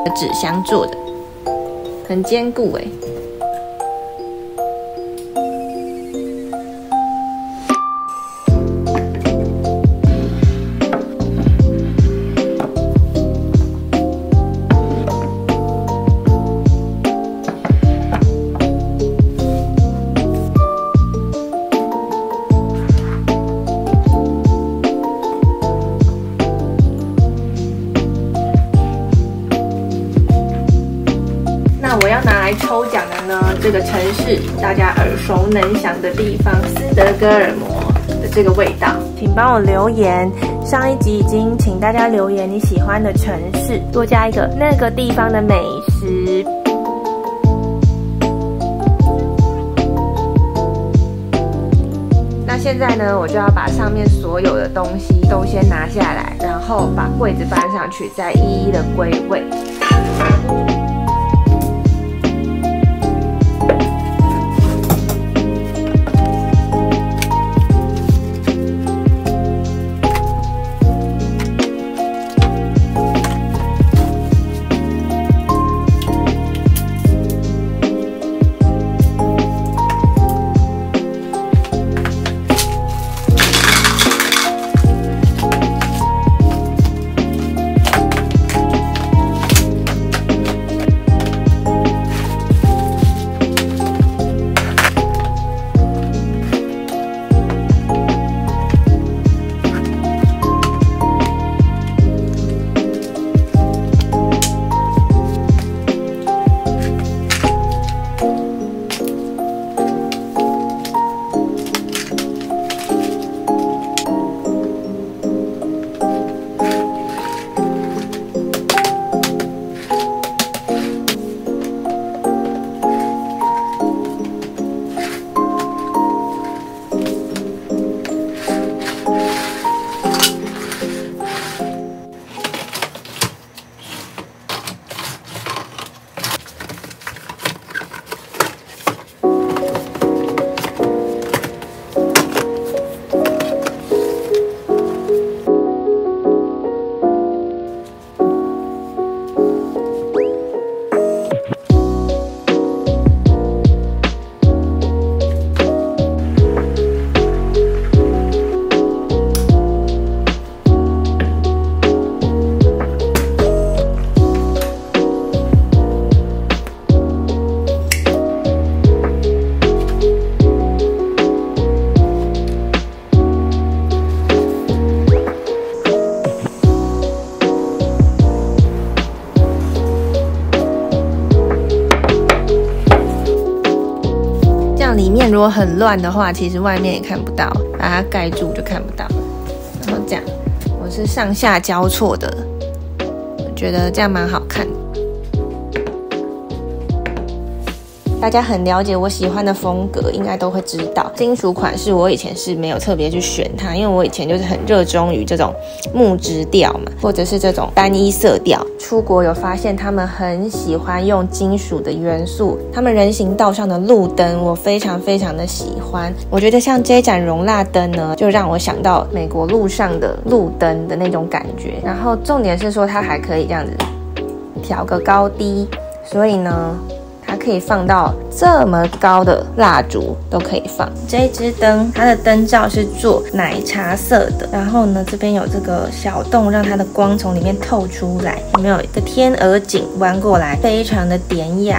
纸箱做的，很坚固哎。我要拿来抽奖的呢，这个城市大家耳熟能详的地方——斯德哥尔摩的这个味道，请帮我留言。上一集已经请大家留言你喜欢的城市，多加一个那个地方的美食。那现在呢，我就要把上面所有的东西都先拿下来，然后把柜子搬上去，再一一的归位。里面如果很乱的话，其实外面也看不到，把它盖住就看不到。然后这样，我是上下交错的，我觉得这样蛮好看的。大家很了解我喜欢的风格，应该都会知道，金属款式我以前是没有特别去选它，因为我以前就是很热衷于这种木质调嘛，或者是这种单一色调。出国有发现他们很喜欢用金属的元素，他们人行道上的路灯我非常非常的喜欢。我觉得像这盏容蜡灯呢，就让我想到美国路上的路灯的那种感觉。然后重点是说它还可以这样子调个高低，所以呢它可以放到这么高的蜡烛都可以放。这一支灯，它的灯罩是做奶茶色的，然后呢这边有这个小洞，让它的光从里面透出来。有没有一个天鹅颈弯过来，非常的典雅。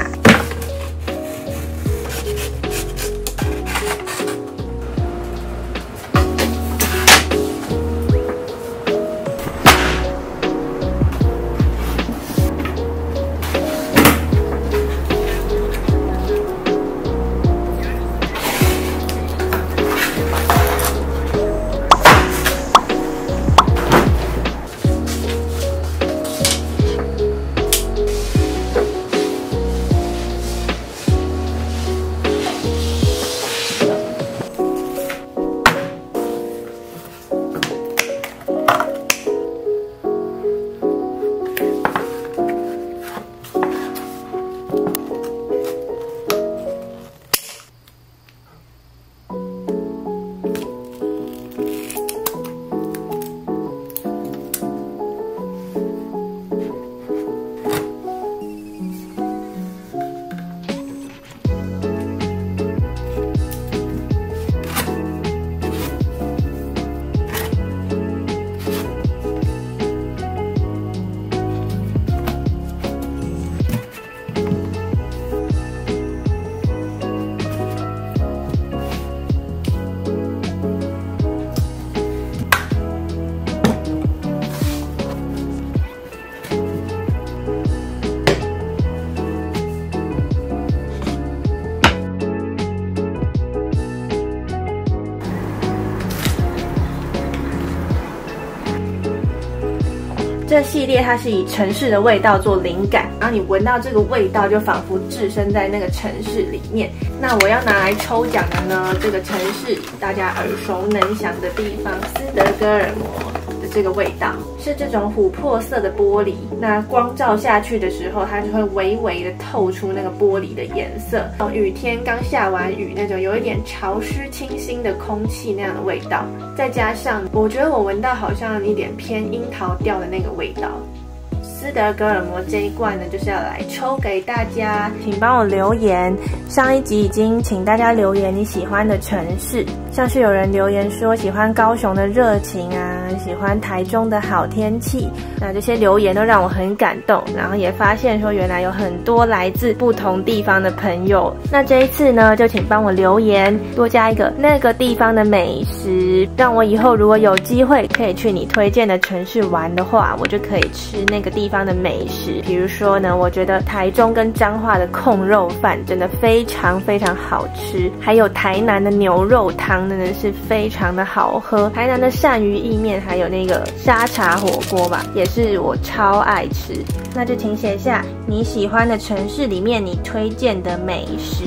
这系列它是以城市的味道做灵感，然后你闻到这个味道就仿佛置身在那个城市里面。那我要拿来抽奖的呢，这个城市大家耳熟能详的地方斯德哥尔摩的这个味道，是这种琥珀色的玻璃，那光照下去的时候，它就会微微的透出那个玻璃的颜色，雨天刚下完雨那种有一点潮湿清新的空气那样的味道，再加上我觉得我闻到好像一点偏樱桃调的那个味道。斯德哥尔摩这一罐呢，就是要来抽给大家，请帮我留言。上一集已经请大家留言你喜欢的城市，像是有人留言说喜欢高雄的热情啊，喜欢台中的好天气，那这些留言都让我很感动，然后也发现说原来有很多来自不同地方的朋友。那这一次呢，就请帮我留言，多加一个那个地方的美食，让我以后如果有机会可以去你推荐的城市玩的话，我就可以吃那个地方的美食。比如说呢，我觉得台中跟彰化的控肉饭真的非常非常好吃，还有台南的牛肉汤真的是非常的好喝，台南的鳝鱼意面还有那个沙茶火锅吧，也是我超爱吃。那就请写下你喜欢的城市里面你推荐的美食。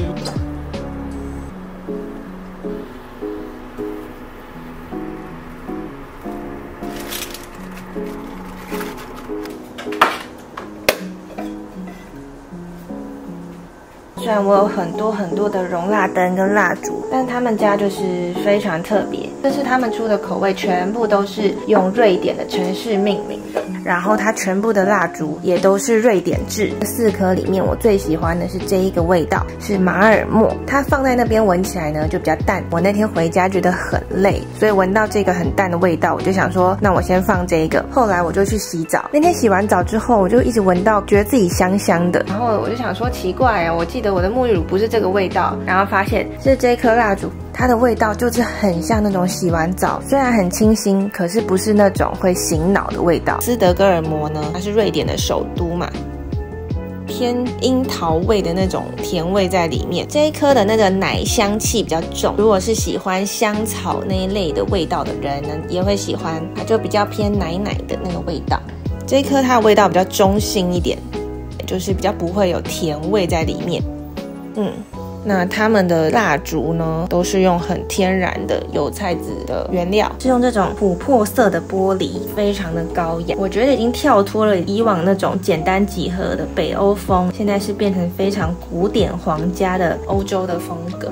虽然我有很多的容蜡灯跟蜡烛，但他们家就是非常特别，这是他们出的口味全部都是用瑞典的城市命名的，然后它全部的蜡烛也都是瑞典制。4颗里面我最喜欢的是这一个味道，是马尔默，它放在那边闻起来呢就比较淡，我那天回家觉得很累，所以闻到这个很淡的味道，我就想说那我先放这个。后来我就去洗澡，那天洗完澡之后我就一直闻到觉得自己香香的，然后我就想说奇怪啊，我记得我的沐浴乳不是这个味道，然后发现是这颗蜡烛，它的味道就是很像那种洗完澡，虽然很清新，可是不是那种会醒脑的味道。斯德哥尔摩呢，它是瑞典的首都嘛，偏樱桃味的那种甜味在里面，这一颗的那个奶香气比较重，如果是喜欢香草那一类的味道的人呢，也会喜欢，它就比较偏奶奶的那个味道。这一颗它的味道比较中性一点，就是比较不会有甜味在里面。那他们的蜡烛呢，都是用很天然的油菜籽的原料，是用这种琥珀色的玻璃，非常的高雅。我觉得已经跳脱了以往那种简单几何的北欧风，现在是变成非常古典皇家的欧洲的风格。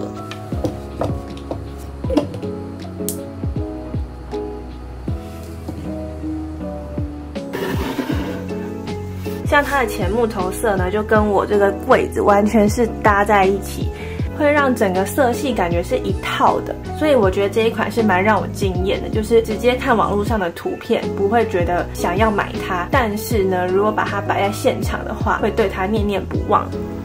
像它的浅木头色呢，就跟我这个柜子完全是搭在一起，会让整个色系感觉是一套的，所以我觉得这一款是蛮让我惊艳的，就是直接看网络上的图片不会觉得想要买它，但是呢，如果把它摆在现场的话，会对它念念不忘。